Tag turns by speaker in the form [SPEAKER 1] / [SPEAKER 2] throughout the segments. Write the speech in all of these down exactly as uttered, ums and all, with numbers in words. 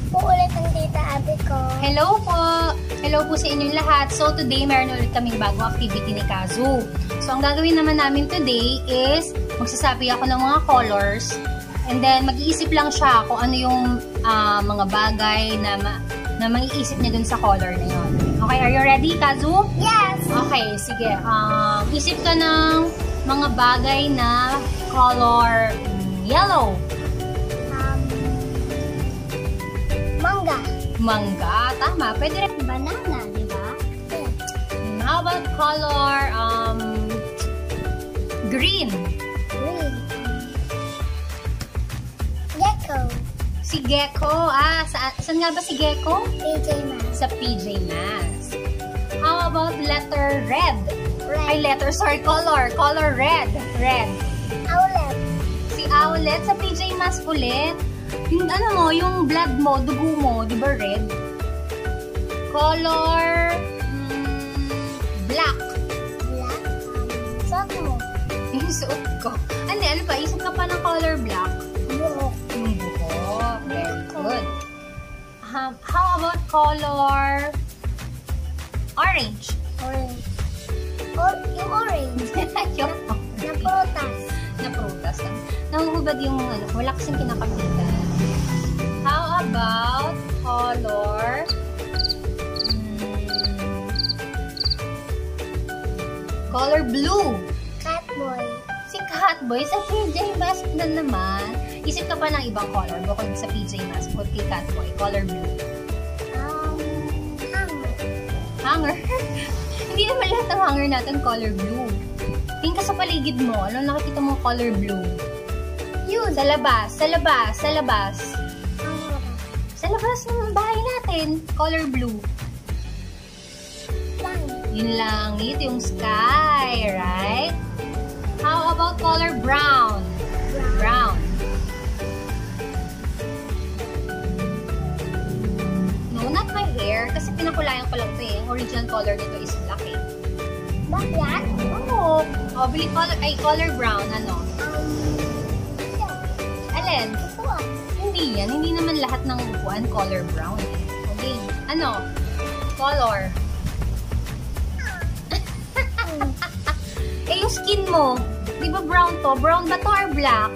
[SPEAKER 1] po ulit ang tita Abby ko.
[SPEAKER 2] Hello po! Hello po sa inyong lahat. So today, meron ulit kaming bagong activity ni Kazu. So ang gagawin naman namin today is magsasabi ako ng mga colors and then mag-iisip lang siya kung ano yung uh, mga bagay na, ma na maiisip niya dun sa color na yun. Okay, are you ready, Kazu?
[SPEAKER 1] Yes!
[SPEAKER 2] Okay, sige. Um, isip ka ng mga bagay na color yellow.
[SPEAKER 1] Mangga.
[SPEAKER 2] Mangga. Tama. Pwede rin banana, di ba?
[SPEAKER 1] Yeah.
[SPEAKER 2] How about color um, green?
[SPEAKER 1] Green. Gecko.
[SPEAKER 2] Si Gecko. Ah, sa, saan nga ba si Gecko?
[SPEAKER 1] P J Masks.
[SPEAKER 2] Sa P J Masks. How about letter red?
[SPEAKER 1] Red.
[SPEAKER 2] Ay, letter, sorry, color. Color red. Red.
[SPEAKER 1] Owlet.
[SPEAKER 2] Si Owlet sa P J Masks ulit. Yung ano mo, yung blood mo, dugo mo, di ba red? Color mm, black.
[SPEAKER 1] Black. Suot mo.
[SPEAKER 2] Yung suot ko. Ano, ano pa? Isip ka pa ng color black?
[SPEAKER 1] Buhok.
[SPEAKER 2] Yung buhok. Very good. Um, how about color orange?
[SPEAKER 1] Orange. Or, yung orange.
[SPEAKER 2] Yung
[SPEAKER 1] Na prutas.
[SPEAKER 2] na prutas. Nahuhubad yung ano, wala kasing kinakapitan. How about color hmm, color blue?
[SPEAKER 1] Catboy.
[SPEAKER 2] Si Catboy sa P J Masks na naman. Isip ka pa ng ibang color bukod sa P J Masks bukod kay Catboy. Color blue.
[SPEAKER 1] Um, hanger.
[SPEAKER 2] Hanger? Hindi naman lahat ng hanger natin color blue. Tingin ka sa paligid mo. Ano nakikita mo color blue?
[SPEAKER 1] Yun.
[SPEAKER 2] Sa labas. Sa labas. Sa labas.
[SPEAKER 1] Hanger.
[SPEAKER 2] Sa labas ng bahay natin. Color blue.
[SPEAKER 1] Langit.
[SPEAKER 2] Yung langit, yung sky, right? How about color brown?
[SPEAKER 1] Brown.
[SPEAKER 2] Brown. No, not my hair. Kasi pinakulayan ko lang ito eh. Ang original color nito is black eh.
[SPEAKER 1] Ba't yan?
[SPEAKER 2] Oo. Oh, bili color, ay, color brown. Ano?
[SPEAKER 1] Um,
[SPEAKER 2] Alin?
[SPEAKER 1] upuan.
[SPEAKER 2] Hindi yan. Hindi naman lahat ng upuan color brown eh. Okay. Ano? Color. Eh, yung skin mo. Di ba brown to? Brown ba to or black?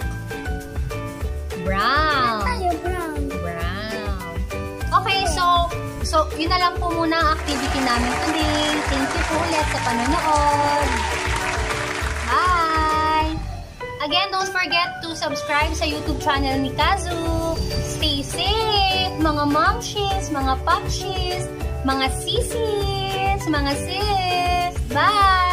[SPEAKER 2] Brown.
[SPEAKER 1] Tayo, brown.
[SPEAKER 2] Brown. Okay, so, so, yun na lang po muna ang activity namin today. Thank you po ulit sa panonood. Bye! Again, don't forget to subscribe sa YouTube channel ni Kazu. Stay safe, mga momshies, mga popshies, mga sisis, mga sis. Bye!